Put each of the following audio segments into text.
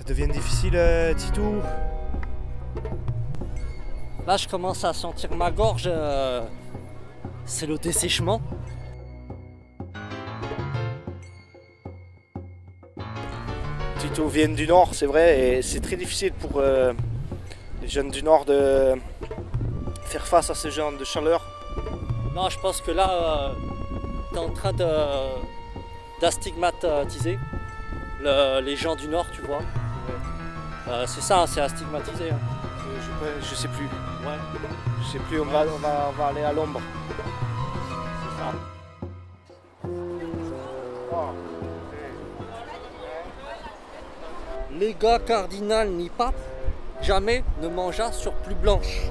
Ça devient difficile, Titou. Là, je commence à sentir ma gorge. C'est le dessèchement. Titou vient du Nord, c'est vrai, et c'est très difficile pour les jeunes du Nord de faire face à ce genre de chaleur. Non, je pense que là, tu es en train d'astigmatiser les gens du Nord, tu vois. C'est ça, c'est astigmatisé. Hein. Je sais plus. Ouais. Je sais plus, on va aller à l'ombre. C'est ça. Les gars cardinal ni pape, jamais ne mangea sur plus blanche.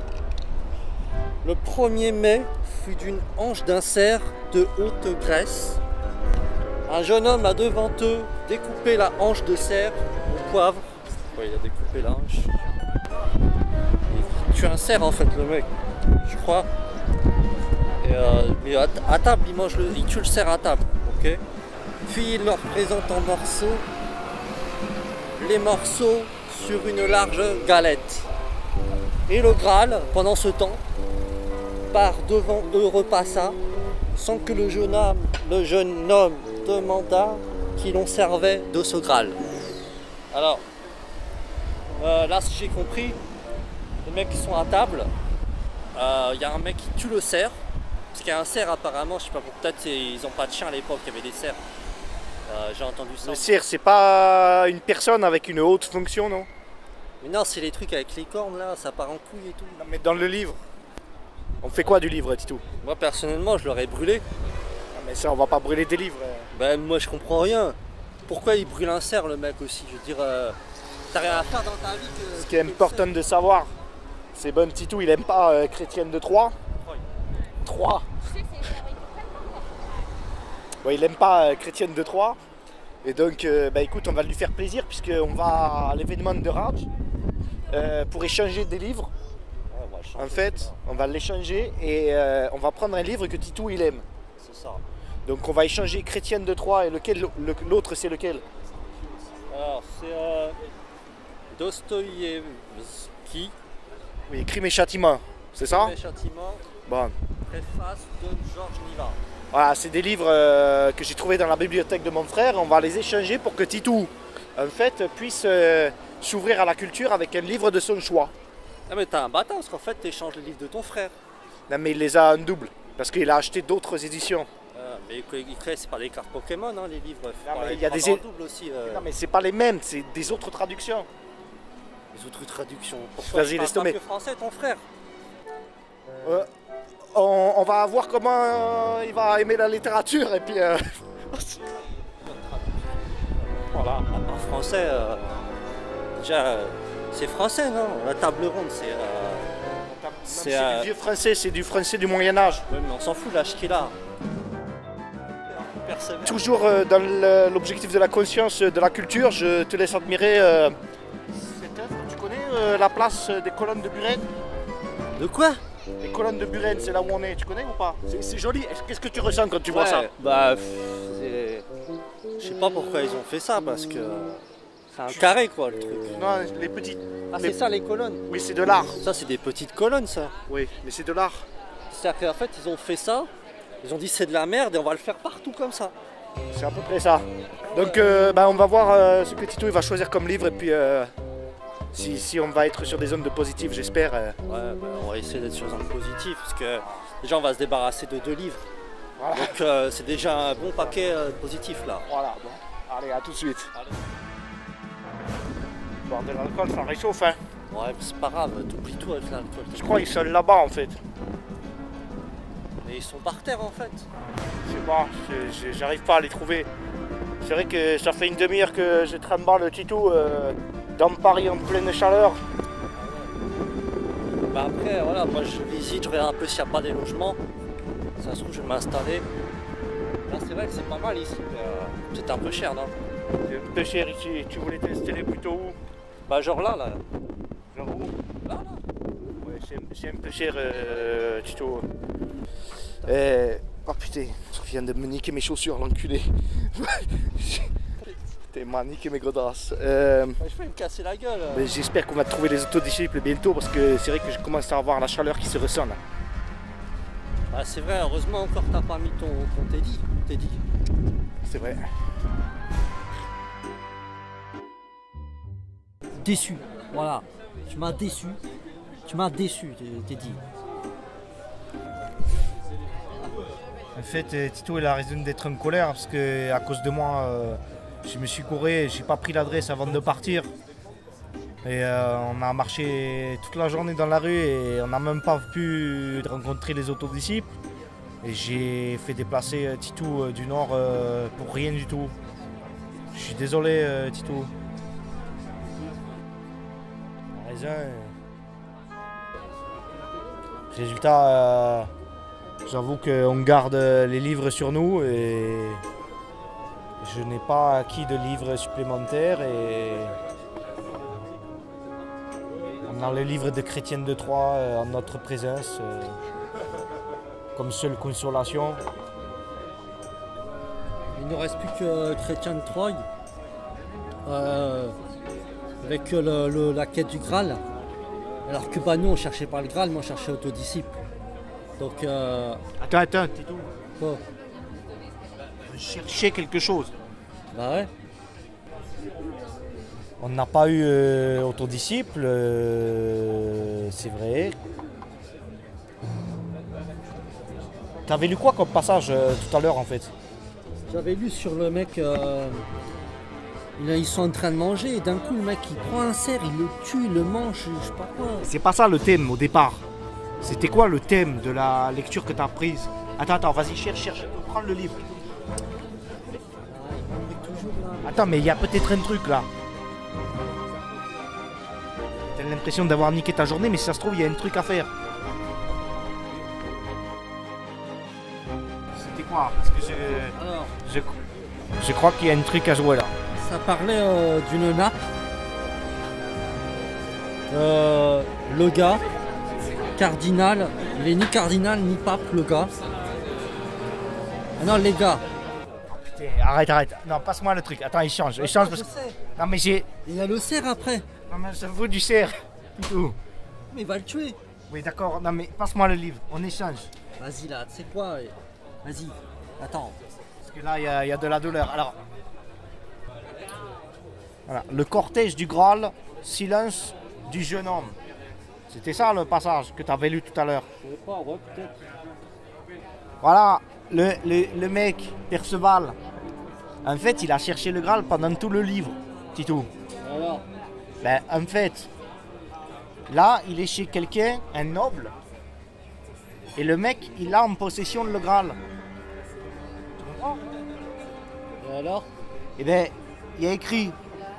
Le 1er mai fut d'une hanche d'un cerf de haute graisse. Un jeune homme a devant eux découpé la hanche de cerf au poivre. Ouais, il a découpé la hanche. Il tue un cerf en fait, le mec, je crois. Et mais à table, il tue le cerf à table, ok. Puis il leur présente en morceaux les morceaux sur une large galette. Et le Graal, pendant ce temps, par devant eux repassa, sans que le jeune homme demanda qui l'on servait de ce Graal. Alors, là, si j'ai compris, les mecs qui sont à table, y a un mec qui tue le cerf, parce qu'il y a un cerf apparemment, je sais pas, peut-être ils n'ont pas de chien à l'époque, il y avait des cerfs. J'ai entendu ça. Le cerf, c'est pas une personne avec une haute fonction, non? Mais non, c'est les trucs avec les cornes là, ça part en couille et tout. Non, mais dans le livre, on fait quoi du livre, Titou? Moi personnellement, je l'aurais brûlé. Non, mais ça, on va pas brûler des livres. Ben moi je comprends rien. Pourquoi il brûle un cerf le mec aussi? Je veux dire, t'as rien à faire dans ta vie que... Ce qui est important de savoir, c'est bon, Titou, il aime pas Chrétienne de Troyes. Troyes. Bon, il aime pas Chrétienne de Troyes. Et donc, bah, écoute, on va lui faire plaisir puisqu'on va à l'événement de Raj pour échanger des livres. En fait, on va l'échanger et on va prendre un livre que Titou il aime. C'est ça. Donc on va échanger Chrétienne de Troyes et lequel l'autre c'est lequel? Alors c'est Dostoïevski. Oui, Crime et Châtiment, c'est ça? Crime et Châtiment. Bon. Préface de Georges Niva. Voilà, c'est des livres que j'ai trouvés dans la bibliothèque de mon frère. On va les échanger pour que Titou, en fait, puisse s'ouvrir à la culture avec un livre de son choix. Ah mais t'es un bâtard parce qu'en fait t'échanges les livres de ton frère. Non mais il les a en double, parce qu'il a acheté d'autres éditions. Mais c'est pas des cartes Pokémon, hein, les livres. Non, mais il y a des double aussi. Non mais c'est pas les mêmes, c'est des autres traductions. Les autres traductions. Pourquoi Vas-y, il laisse parle tomber. pas que français ton frère? On va voir comment il va aimer la littérature et puis... Voilà. En français, déjà, c'est français, non? La table ronde, c'est... C'est du vieux français, c'est du français du Moyen-Âge. Oui, mais on s'en fout de l'âge qu'il a. Toujours dans l'objectif de la conscience, de la culture, je te laisse admirer cette œuvre. Tu connais la place des colonnes de Buren? De quoi? Les colonnes de Buren, c'est là où on est, tu connais ou pas? C'est joli, qu'est-ce que tu ressens quand tu vois ça? Bah, je sais pas pourquoi ils ont fait ça, parce que c'est un carré quoi le truc. Non, les petites. Ah c'est ça les colonnes? Oui, c'est de l'art. Ça c'est des petites colonnes ça. Oui, mais c'est de l'art. C'est-à-dire qu'en fait ils ont fait ça, ils ont dit c'est de la merde et on va le faire partout comme ça. C'est à peu près ça. Donc bah, on va voir ce que Titou il va choisir comme livre et puis si on va être sur des zones de positif, j'espère. Ouais, bah, on va essayer d'être sur des zones positives parce que déjà on va se débarrasser de 2 livres. Voilà. Donc c'est déjà un bon paquet positif là. Voilà, bon. Allez, à tout de suite. Allez. Boire de l'alcool, ça réchauffe, hein. Ouais, mais c'est pas grave, t'oublies tout avec l'alcool. Je crois qu'ils sont là-bas en fait. Mais ils sont par terre en fait. Je sais pas, j'arrive pas à les trouver. C'est vrai que ça fait une demi-heure que je trimballe le Titou dans Paris en pleine chaleur. Bah après, voilà, moi je visite, je regarde un peu s'il n'y a pas des logements. Ça se trouve, je vais m'installer. Là, c'est vrai que c'est pas mal ici, mais c'est un peu cher, non? C'est un peu cher ici. Tu voulais t'installer plutôt où? Bah genre là. Genre où? Là. Ouais, c'est un peu cher, Tito. Oh putain, je viens de me niquer mes chaussures, l'enculé. T'es manique mes godasses. Je vais me casser la gueule. J'espère qu'on va trouver les autodisciples bientôt parce que c'est vrai que je commence à avoir la chaleur qui se ressent là. Ah, c'est vrai, heureusement encore t'as pas mis ton Teddy. C'est vrai. Déçu, voilà. Tu m'as déçu. Tu m'as déçu, Teddy. En fait, Tito il a raison d'être en colère parce que à cause de moi, je me suis couré, j'ai pas pris l'adresse avant de partir. Et on a marché toute la journée dans la rue et on n'a même pas pu rencontrer les autodisciples. Et j'ai fait déplacer Tito du Nord pour rien du tout. Je suis désolé Tito. T'as raison. Résultat, j'avoue qu'on garde les livres sur nous et je n'ai pas acquis de livres supplémentaires et on a le livre de Chrétienne de Troyes en notre présence comme seule consolation. Il ne reste plus que Chrétien de Troyes avec la quête du Graal. Alors que bah, nous on cherchait pas le Graal, mais on cherchait autodisciple. Donc Attends, Tito. Quoi? On cherchait quelque chose. Bah ouais. On n'a pas eu autodisciple, c'est vrai. T'avais lu quoi comme passage tout à l'heure en fait? J'avais lu sur le mec, ils sont en train de manger et d'un coup le mec il prend un cerf, il le tue, il le mange, je sais pas quoi. C'est pas ça le thème au départ. C'était quoi le thème de la lecture que t'as prise? Attends, vas-y, cherche, prends le livre. Il est toujours là. Attends, mais il y a peut-être un truc là. T'as l'impression d'avoir niqué ta journée, mais si ça se trouve, il y a un truc à faire. C'était quoi? Parce que Alors, je crois qu'il y a un truc à jouer là. ça parlait d'une nappe. Le gars, cardinal, il est ni cardinal ni pape le gars. Ah non les gars. Putain, arrête. Non, passe-moi le truc. Attends, il change parce que... sais. Non mais j'ai... Il y a le cerf après. Non mais ça vaut du cerf. Tout. Mais il va le tuer. Oui d'accord, non mais passe-moi le livre, on échange. Vas-y là, tu sais quoi? Vas-y, attends. Parce que là, il y a de la douleur. Alors... Voilà, le cortège du Graal, silence du jeune homme. C'était ça le passage que tu avais lu tout à l'heure. Je sais pas, ouais peut-être. Voilà, le mec, Perceval, en fait, il a cherché le Graal pendant tout le livre, Tito. Alors, Ben, en fait, là, il est chez quelqu'un, un noble, et le mec, il a en possession le Graal. Tu comprends? et alors? Eh bien, il y a écrit,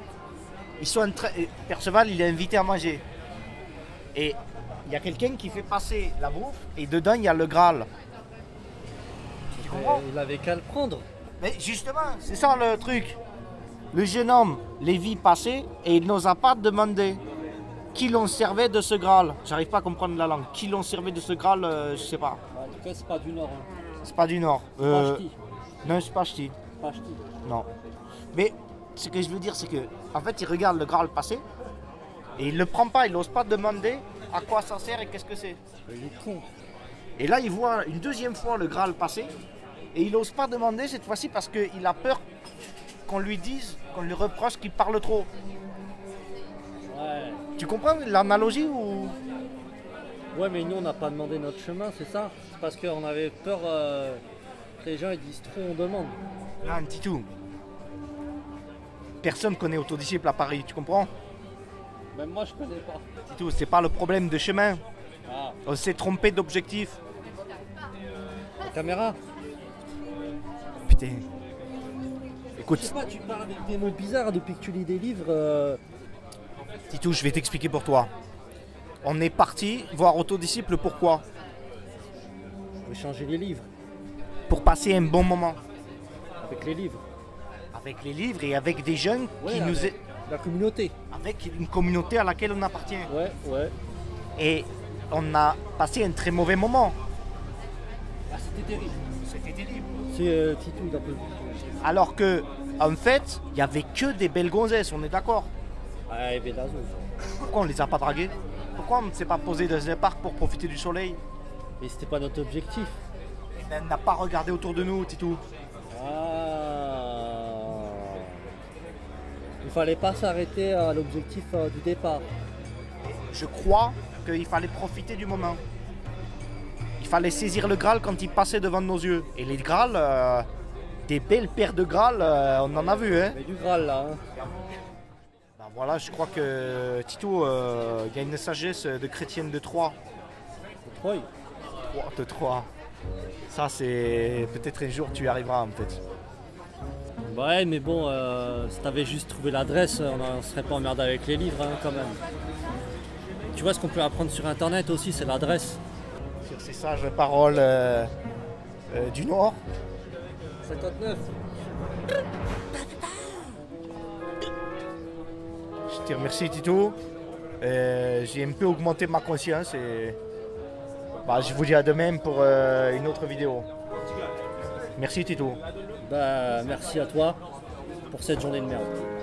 Perceval, il est invité à manger. Et il y a quelqu'un qui fait passer la bouffe, et dedans, il y a le Graal. Tu comprends? Il avait qu'à le prendre. Mais justement, c'est ça le truc. Le jeune homme les vit passer et il n'osa pas demander qui l'on servait de ce Graal. J'arrive pas à comprendre la langue. Qui l'on servait de ce Graal, je sais pas. En tout cas, c'est pas du Nord. Hein. C'est pas du Nord. Pas ch'ti. Non, c'est pas ch'ti. Pas ch'ti. Non. Mais ce que je veux dire, c'est que en fait, il regarde le Graal passer et il le prend pas. Il n'ose pas demander à quoi ça sert et qu'est-ce que c'est. Il est con. Et là, il voit une deuxième fois le Graal passer et il n'ose pas demander cette fois-ci parce qu'il a peur qu'on lui dise, qu'on lui reproche qu'il parle trop. Ouais. Tu comprends l'analogie ou... Ouais, mais nous, on n'a pas demandé notre chemin, c'est ça? C'est parce qu'on avait peur que les gens ils disent trop, on demande. Là, un petit tout. Personne connaît autodisciple à Paris, tu comprends? Même moi, je connais pas. Titou, c'est pas le problème de chemin. Ah, On s'est trompé d'objectif. la caméra? Putain. Je Écoute, sais pas, tu parles avec des mots bizarres depuis que tu lis des livres. Titou, je vais t'expliquer pour toi. On est parti voir autodisciple, pourquoi? Je vais changer les livres. Pour passer un bon moment. Avec les livres. Avec les livres et avec des jeunes Ouais, qui nous... la communauté. Avec une communauté à laquelle on appartient. Ouais. Et on a passé un très mauvais moment. Ah, c'était terrible. C'était terrible. C'est Titou, il en peut plus. Alors que En fait, il n'y avait que des belles gonzesses, on est d'accord. Ah, et Bédazou. Pourquoi on les a pas draguées? Pourquoi on ne s'est pas posé dans un parc pour profiter du soleil? Mais c'était pas notre objectif. On n'a pas regardé autour de nous, Titou. Ah. Il fallait pas s'arrêter à l'objectif du départ. Je crois qu'il fallait profiter du moment. Il fallait saisir le Graal quand il passait devant nos yeux. Et les Graals, des belles paires de Graal, on en a vu. Hein. Mais du Graal là. Hein. Ben voilà, je crois que Tito, il y a une sagesse de chrétienne de Troyes. De Troyes. De Troyes. Ça, c'est peut-être un jour tu y arriveras en fait. Ouais, mais bon, si t'avais juste trouvé l'adresse, on serait pas emmerdé avec les livres hein, quand même. Tu vois, ce qu'on peut apprendre sur internet aussi, c'est l'adresse. Sur ces sages paroles du Nord. 59. Je te remercie Tito. J'ai un peu augmenté ma conscience et bah, je vous dis à demain pour une autre vidéo. Merci Tito. Bah, merci à toi pour cette journée de merde.